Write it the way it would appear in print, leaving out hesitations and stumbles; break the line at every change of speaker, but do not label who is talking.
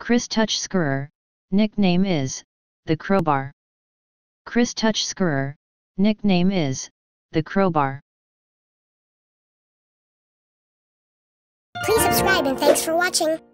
Chris Tuchscherer, nickname is the crowbar. Chris Tuchscherer, nickname is the crowbar.
Please subscribe and thanks for watching.